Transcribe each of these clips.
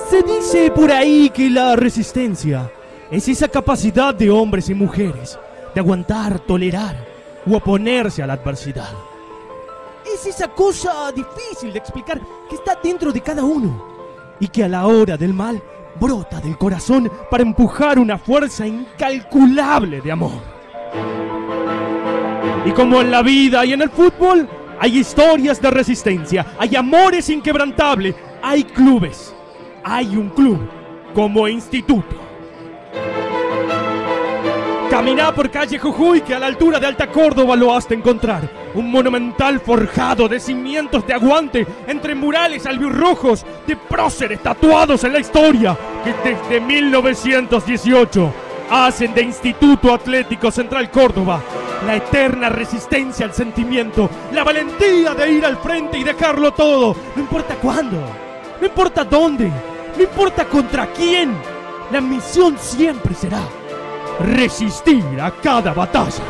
Se dice por ahí que la resistencia es esa capacidad de hombres y mujeres de aguantar, tolerar o oponerse a la adversidad. Es esa cosa difícil de explicar que está dentro de cada uno y que a la hora del mal brota del corazón para empujar una fuerza incalculable de amor. Y como en la vida y en el fútbol, hay historias de resistencia, hay amores inquebrantables, hay clubes, hay un club como instituto. Caminá por calle Jujuy, que a la altura de Alta Córdoba lo has de encontrar. Un monumental forjado de cimientos de aguante entre murales albirrojos de próceres tatuados en la historia que desde 1918 hacen de Instituto Atlético Central Córdoba la eterna resistencia al sentimiento, la valentía de ir al frente y dejarlo todo. No importa cuándo, no importa dónde, no importa contra quién, la misión siempre será resistir a cada batalla.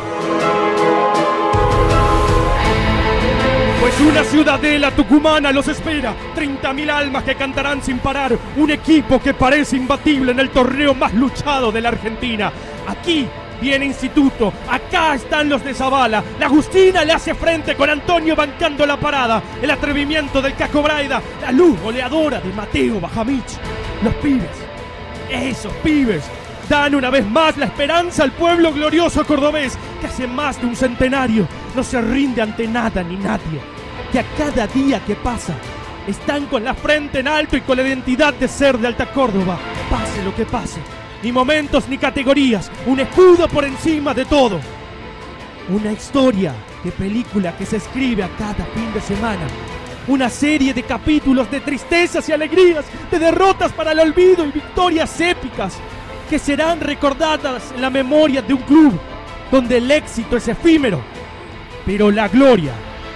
Pues una ciudadela tucumana los espera, 30.000 almas que cantarán sin parar, un equipo que parece imbatible en el torneo más luchado de la Argentina. Aquí viene Instituto, acá están los de Zavala, la Agustina le hace frente con Antonio bancando la parada, el atrevimiento del Caco Braida, la luz goleadora de Mateo Bajamich. Los pibes, esos pibes, dan una vez más la esperanza al pueblo glorioso cordobés, que hace más de un centenario no se rinde ante nada ni nadie, que a cada día que pasa están con la frente en alto y con la identidad de ser de Alta Córdoba, pase lo que pase, ni momentos ni categorías, un escudo por encima de todo. Una historia de película que se escribe a cada fin de semana, una serie de capítulos de tristezas y alegrías, de derrotas para el olvido y victorias épicas, que serán recordadas en la memoria de un club donde el éxito es efímero, pero la gloria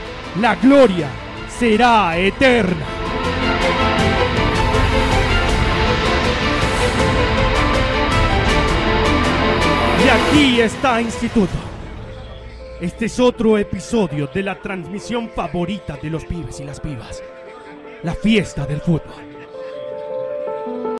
será eterna. Y aquí está Instituto. Este es otro episodio de la transmisión favorita de los pibes y las pibas, la fiesta del fútbol.